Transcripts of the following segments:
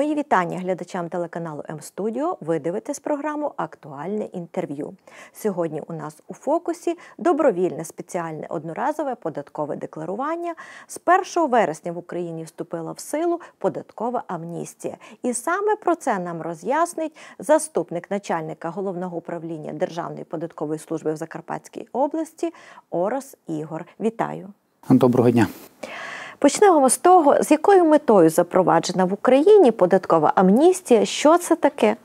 Мої вітання глядачам телеканалу М-Студіо. Ви дивитесь програму «Актуальне інтерв'ю». Сьогодні у нас у фокусі добровільне спеціальне одноразове податкове декларування. З 1 вересня в Україні вступила в силу податкова амністія. І саме про це нам роз'яснить заступник начальника Головного управління Державної податкової служби в Закарпатській області Орос Ігор. Вітаю. Доброго дня. Почнемо з того, з якою метою запроваджена в Україні податкова амністія, що це таке?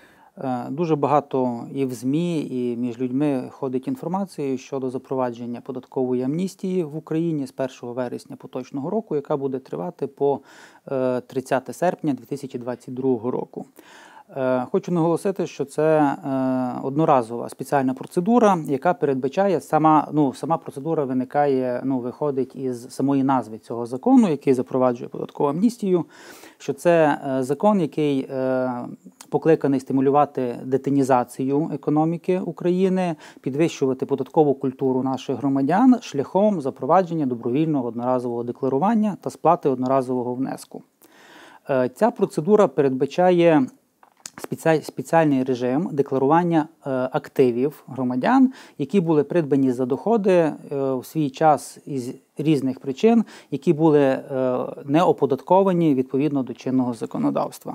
Дуже багато і в ЗМІ, і між людьми ходить інформація щодо запровадження податкової амністії в Україні з 1 вересня поточного року, яка буде тривати по 30 серпня 2022 року. Хочу наголосити, що це одноразова спеціальна процедура, яка передбачає, сама процедура виходить із самої назви цього закону, який запроваджує податкову амністію, що це закон, який покликаний стимулювати детінізацію економіки України, підвищувати податкову культуру наших громадян шляхом запровадження добровільного одноразового декларування та сплати одноразового внеску. Ця процедура передбачає спеціальний режим декларування активів громадян, які були придбані за доходи в свій час із різних причин, які були не оподатковані відповідно до чинного законодавства.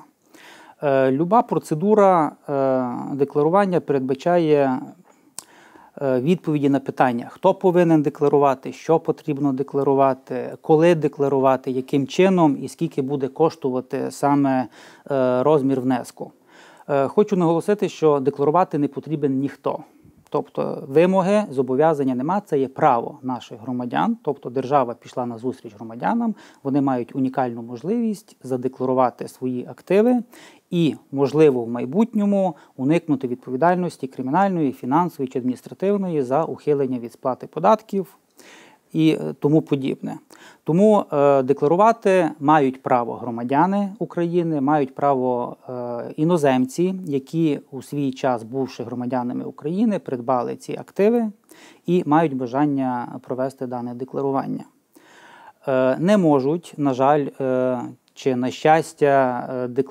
Люба процедура декларування передбачає відповіді на питання, хто повинен декларувати, що потрібно декларувати, коли декларувати, яким чином і скільки буде коштувати саме розмір внеску. Хочу наголосити, що декларувати не потрібен ніхто. Тобто вимоги, зобов'язання нема, це є право наших громадян, тобто держава пішла на зустріч громадянам, вони мають унікальну можливість задекларувати свої активи і, можливо, в майбутньому уникнути відповідальності кримінальної, фінансової чи адміністративної за ухилення від сплати податків і тому подібне. Тому декларувати мають право громадяни України, мають право іноземці, які у свій час, бувши громадянами України, придбали ці активи і мають бажання провести дане декларування. Не можуть, на жаль, чи на щастя,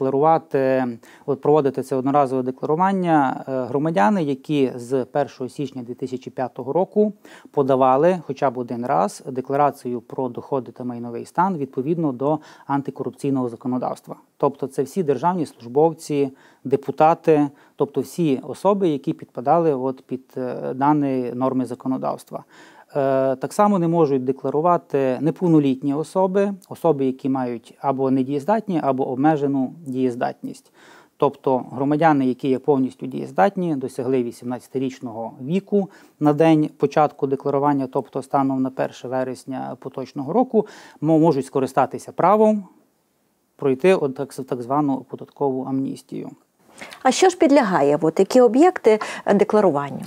проводити це одноразове декларування громадяни, які з 1 січня 2005 року подавали хоча б один раз декларацію про доходи та майновий стан відповідно до антикорупційного законодавства. Тобто це всі державні службовці, депутати, тобто всі особи, які підпадали під дані норми законодавства. Так само не можуть декларувати неповнолітні особи, які мають або недієздатні, або обмежену дієздатність. Тобто громадяни, які є повністю дієздатні, досягли 18-річного віку на день початку декларування, тобто станом на 1 вересня поточного року, можуть скористатися правом пройти так звану податкову амністію. А що ж підлягає? Які об'єкти декларуванню?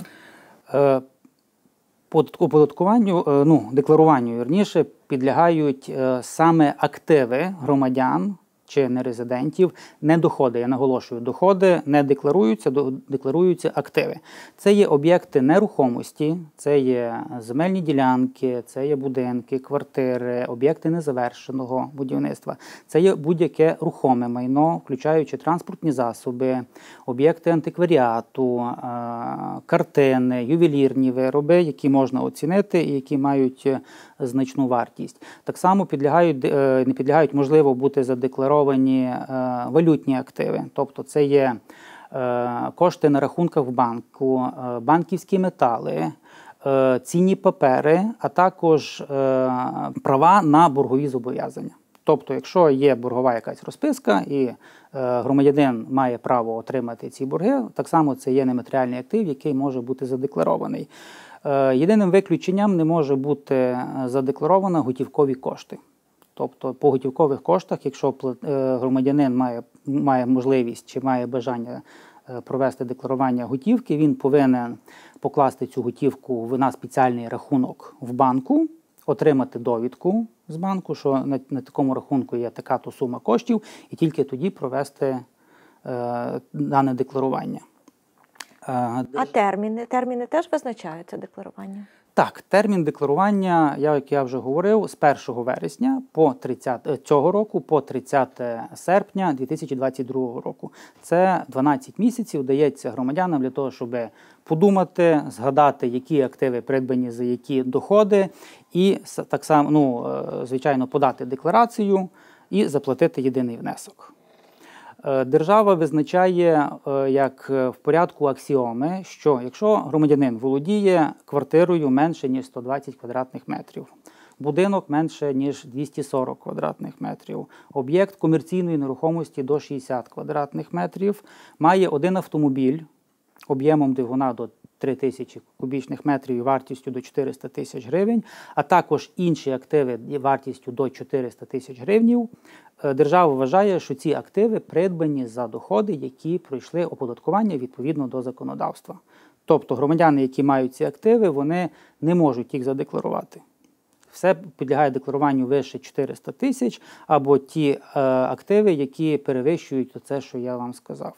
Декларуванню, підлягають саме активи громадян чи нерезидентів, не доходи, я наголошую, доходи не декларуються, декларуються активи. Це є об'єкти нерухомості, це є земельні ділянки, це є будинки, квартири, об'єкти незавершеного будівництва. Це є будь-яке рухоме майно, включаючи транспортні засоби, об'єкти антикваріату, картини, ювелірні вироби, які можна оцінити і які мають значну вартість. Так само не підлягають, можливо, бути задекларовані валютні активи, тобто це є кошти на рахунках в банку, банківські метали, цінні папери, а також права на боргові зобов'язання. Тобто, якщо є боргова якась розписка і громадянин має право отримати ці борги, так само це є нематеріальний актив, який може бути задекларований. Єдиним виключенням не може бути задекларовано готівкові кошти. Тобто по готівкових коштах, якщо громадянин має можливість чи має бажання провести декларування готівки, він повинен покласти цю готівку на спеціальний рахунок в банку, отримати довідку з банку, що на такому рахунку є така-то сума коштів, і тільки тоді провести дане декларування. А терміни? Терміни теж визначаються декларування? Так, термін декларування, як я вже говорив, з 1 вересня цього року по 30 серпня 2022 року. Це 12 місяців дається громадянам для того, щоб подумати, згадати, які активи придбані за які доходи, і так само, звичайно, подати декларацію і заплатити єдиний внесок. Держава визначає як в порядку аксіоми, що якщо громадянин володіє квартирою менше, ніж 120 квадратних метрів, будинок менше, ніж 240 квадратних метрів, об'єкт комерційної нерухомості до 60 квадратних метрів, має один автомобіль об'ємом двигуна до 3000 кубічних метрів і вартістю до 400 тисяч гривень, а також інші активи вартістю до 400 тисяч гривень, держава вважає, що ці активи придбані за доходи, які пройшли оподаткування відповідно до законодавства. Тобто громадяни, які мають ці активи, вони не можуть їх задекларувати. Все підлягає декларуванню вище 400 тисяч або ті активи, які перевищують це, що я вам сказав.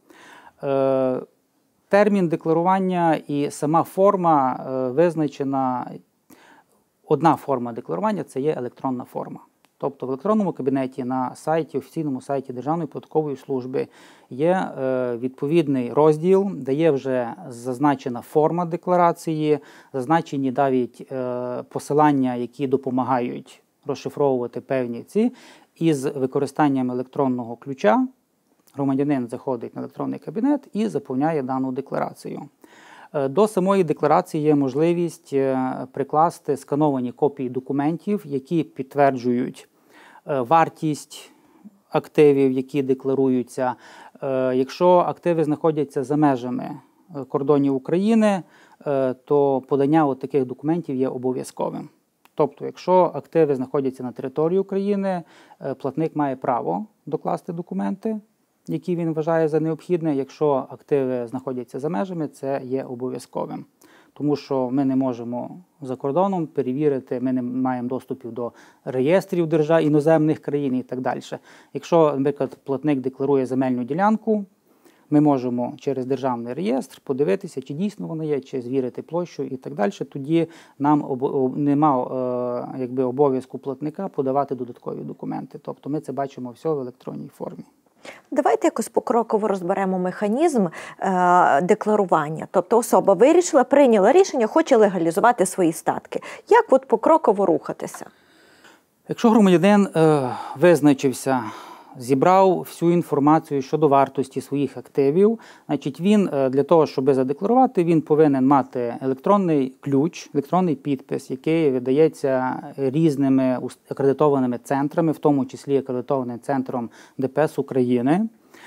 Термін декларування і сама форма визначена, одна форма декларування – це є електронна форма. Тобто в електронному кабінеті на сайті, офіційному сайті Державної податкової служби є відповідний розділ, де є вже зазначена форма декларації, зазначені навіть посилання, які допомагають розшифровувати певні із використанням електронного ключа. Громадянин заходить на електронний кабінет і заповняє дану декларацію. До самої декларації є можливість прикласти скановані копії документів, які підтверджують вартість активів, які декларуються. Якщо активи знаходяться за межами кордонів України, то подання таких документів є обов'язковим. Тобто, якщо активи знаходяться на території України, платник має право докласти документи, які він вважає за необхідне. Якщо активи знаходяться за межами, це є обов'язковим. Тому що ми не можемо за кордоном перевірити, ми не маємо доступів до реєстрів держав іноземних країн і так далі. Якщо, наприклад, платник декларує земельну ділянку, ми можемо через державний реєстр подивитися, чи дійсно вона є, чи звірити площу і так далі. Тоді нам немає обов'язку платника подавати додаткові документи. Тобто ми це бачимо все в електронній формі. Давайте якось покроково розберемо механізм декларування. Тобто особа вирішила, прийняла рішення, хоче легалізувати свої статки. Як покроково рухатися? Якщо громадянин визначився, зібрав всю інформацію щодо вартості своїх активів, значить він для того, щоб задекларувати, він повинен мати електронний ключ, електронний підпис, який видається різними акредитованими центрами, в тому числі акредитованим центром ДПС України.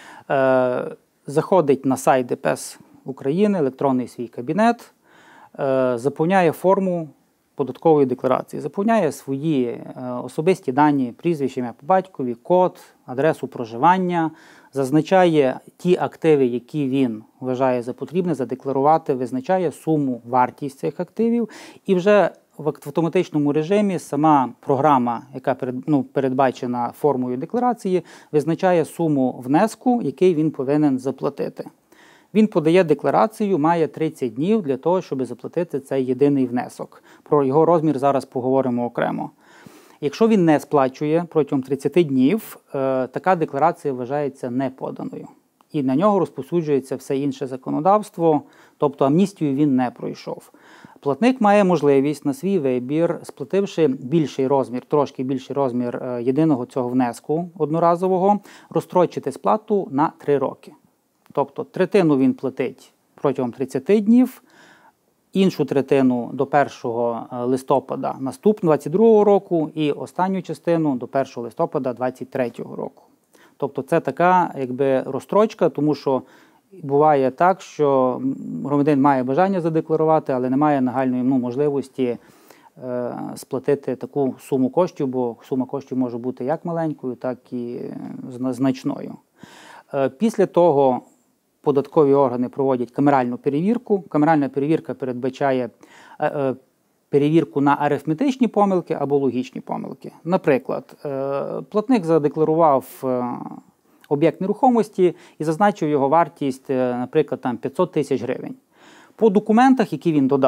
Заходить на сайт ДПС України, електронний свій кабінет, заповняє форму податкової декларації, заповняє свої особисті дані, прізвище, ім'я по батькові, код, адресу проживання, зазначає ті активи, які він вважає за потрібне задекларувати, визначає суму, вартість цих активів, і вже в автоматичному режимі сама програма, яка передбачена формою декларації, визначає суму внеску, який він повинен заплатити. Він подає декларацію, має 30 днів для того, щоб заплатити цей єдиний внесок. Про його розмір зараз поговоримо окремо. Якщо він не сплачує протягом 30 днів, така декларація вважається неподаною. І на нього розповсюджується все інше законодавство, тобто амністію він не пройшов. Платник має можливість на свій вибір, сплативши більший розмір, трошки більший розмір єдиного цього внеску одноразового, розстрочити сплату на 3 роки. Тобто третину він платить протягом 30 днів, іншу третину до 1 листопада 2022 року і останню частину до 1 листопада 2023 року. Тобто це така розстрочка, тому що буває так, що громадянин має бажання задекларувати, але не має нагальної можливості сплатити таку суму коштів, бо сума коштів може бути як маленькою, так і значною. Після того податкові органи проводять камеральну перевірку. Камеральна перевірка передбачає перевірку на арифметичні помилки або логічні помилки. Наприклад, платник задекларував об'єкт нерухомості і зазначив його вартість, наприклад, 500 тисяч гривень. По документах, які він додав,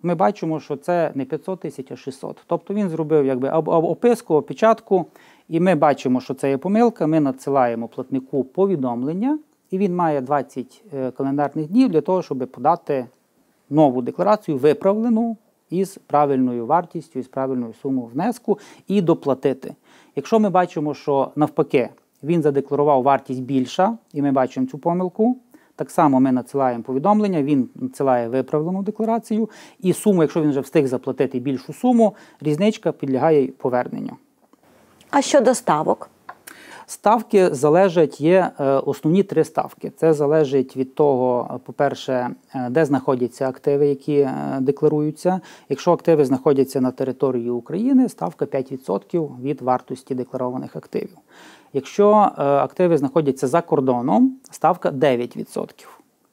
ми бачимо, що це не 500 тисяч, а 600. Тобто він зробив якби описку, опечатку, і ми бачимо, що це є помилка, ми надсилаємо платнику повідомлення, і він має 20 календарних днів для того, щоб подати нову декларацію, виправлену, із правильною вартістю, із правильною сумою внеску і доплатити. Якщо ми бачимо, що навпаки він задекларував вартість більша, і ми бачимо цю помилку, так само ми надсилаємо повідомлення, він надсилає виправлену декларацію, і суму, якщо він вже встиг заплатити більшу суму, різничка підлягає поверненню. А щодо ставок? Ставки залежать, є основні 3 ставки. Це залежить від того, по-перше, де знаходяться активи, які декларуються. Якщо активи знаходяться на території України, ставка 5% від вартості декларованих активів. Якщо активи знаходяться за кордоном, ставка 9%.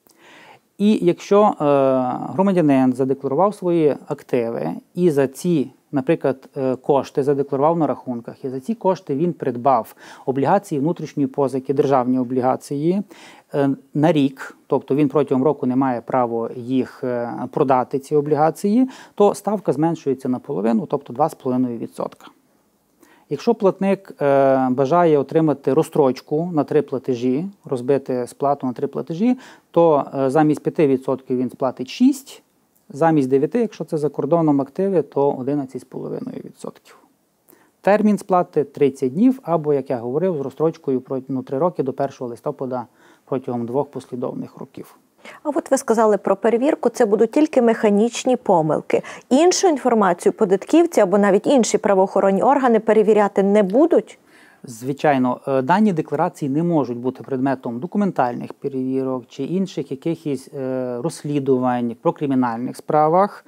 І якщо громадянин задекларував свої активи і за ці, наприклад, кошти задекларував на рахунках, і за ці кошти він придбав облігації внутрішньої позики, державні облігації на рік, тобто він протягом року не має права їх продати, ці облігації, то ставка зменшується наполовину, тобто 2,5%. Якщо платник бажає отримати розстрочку на 3 платежі, розбити сплату на 3 платежі, то замість 5% він сплатить 6%, замість 9%, якщо це за кордоном активи, то 11,5%. Термін сплати 30 днів, або, як я говорив, з розстрочкою 3 роки до 1 листопада протягом 2 послідовних років. А от ви сказали про перевірку, це будуть тільки механічні помилки. Іншу інформацію податківці або навіть інші правоохоронні органи перевіряти не будуть? Звичайно, дані декларації не можуть бути предметом документальних перевірок чи інших якихось розслідувань по кримінальних справах.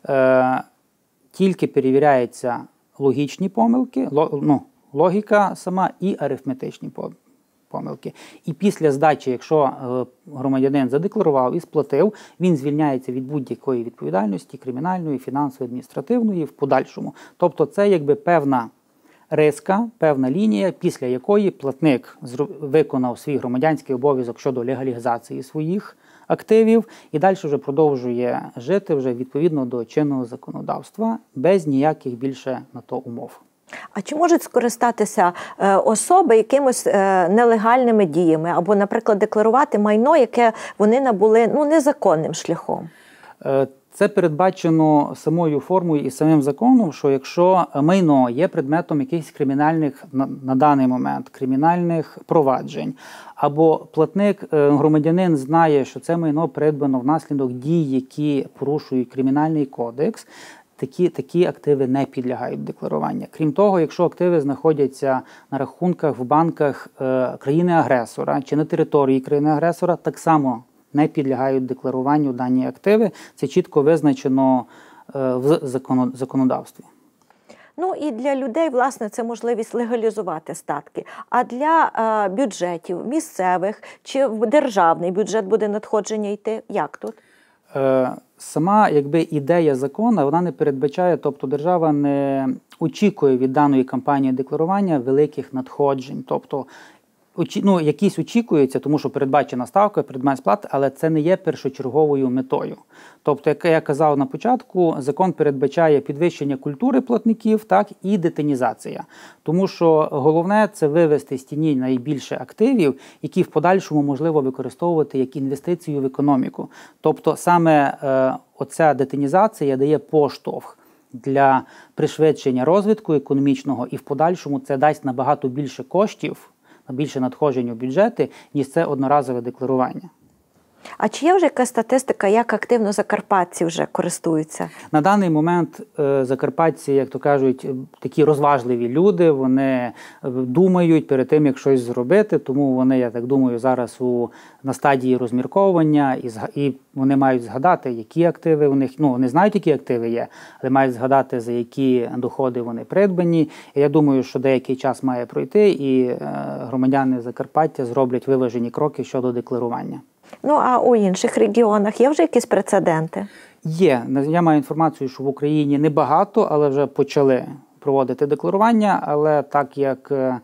Тільки перевіряються логічні помилки, логіка сама і арифметичні помилки. І після здачі, якщо громадянин задекларував і сплатив, він звільняється від будь-якої відповідальності кримінальної, фінансової, адміністративної в подальшому. Тобто це якби певна риска, певна лінія, після якої платник виконав свій громадянський обов'язок щодо легалізації своїх активів і далі вже продовжує жити вже відповідно до чинного законодавства без ніяких більше на то умов. А чи можуть скористатися особи якимось нелегальними діями або, наприклад, декларувати майно, яке вони набули незаконним шляхом? Це передбачено самою формою і самим законом, що якщо майно є предметом якихось кримінальних, на даний момент, кримінальних проваджень, або платник, громадянин знає, що це майно придбано внаслідок дій, які порушують кримінальний кодекс, такі активи не підлягають декларуванню. Крім того, якщо активи знаходяться на рахунках в банках країни-агресора чи на території країни-агресора, так само не підлягають декларуванню дані активи. Це чітко визначено в законодавстві. Ну і для людей, власне, це можливість легалізувати статки. А для бюджетів місцевих чи в державний бюджет буде надходження йти? Як тут? Сама ідея закону, вона не передбачає, тобто держава не очікує від даної кампанії декларування великих надходжень. Тобто якісь очікуються, тому що передбачена ставка, передбачена сплата, але це не є першочерговою метою. Тобто, як я казав на початку, закон передбачає підвищення культури платників, так, і детінізація. Тому що головне – це вивести з тіні найбільше активів, які в подальшому можливо використовувати як інвестицію в економіку. Тобто, саме оця детінізація дає поштовх для пришвидшення розвитку економічного, і в подальшому це дасть набагато більше коштів, більше надходжень у бюджети, ніж це одноразове декларування. А чи є вже якась статистика, як активно закарпатці вже користуються? На даний момент закарпатці, як то кажуть, такі розважливі люди, вони думають перед тим, як щось зробити, тому вони, я так думаю, зараз на стадії розмірковування, і вони мають згадати, які активи у них, вони знають, які активи є, але мають згадати, за які доходи вони придбані. І я думаю, що деякий час має пройти, і громадяни Закарпаття зроблять виважені кроки щодо декларування. А у інших регіонах є вже якісь прецеденти? Є. Я маю інформацію, що в Україні небагато, але вже почали проводити декларування. Але так як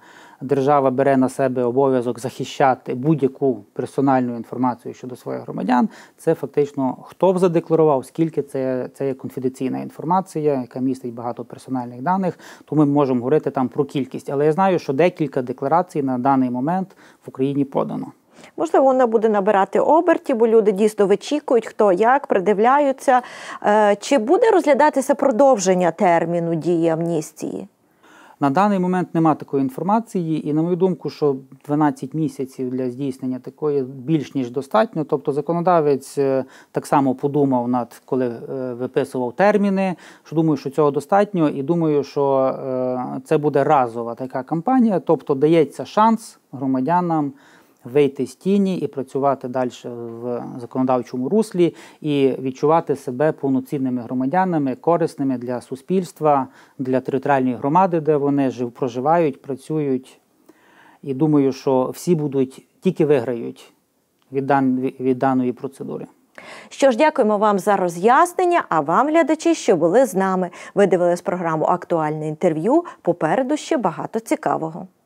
держава бере на себе обов'язок захищати будь-яку персональну інформацію щодо своїх громадян, це фактично хто б задекларував, скільки це є конфіденційна інформація, яка містить багато персональних даних, то ми можемо говорити там про кількість. Але я знаю, що декілька декларацій на даний момент в Україні подано. Можливо, вона буде набирати оберті, бо люди дійсно вичікують, хто як, придивляються. Чи буде розглядатися продовження терміну дії амністії? На даний момент немає такої інформації, і на мою думку, що 12 місяців для здійснення такої більш ніж достатньо. Тобто законодавець так само подумав коли виписував терміни, що думаю, що цього достатньо, і думаю, що це буде разова така кампанія, тобто дається шанс громадянам вийти з тіні і працювати далі в законодавчому руслі і відчувати себе повноцінними громадянами, корисними для суспільства, для територіальної громади, де вони проживають, працюють. І думаю, що всі тільки виграють від даної процедури. Що ж, дякуємо вам за роз'яснення, а вам, глядачі, що були з нами. Ви дивились програму «Актуальне інтерв'ю». Попереду ще багато цікавого.